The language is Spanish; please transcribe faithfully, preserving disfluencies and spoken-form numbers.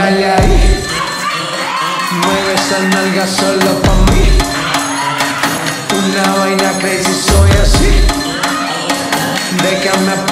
dale ahí. Mueve esa nalga solo pa' mí. Una vaina crazy, soy así. Déjame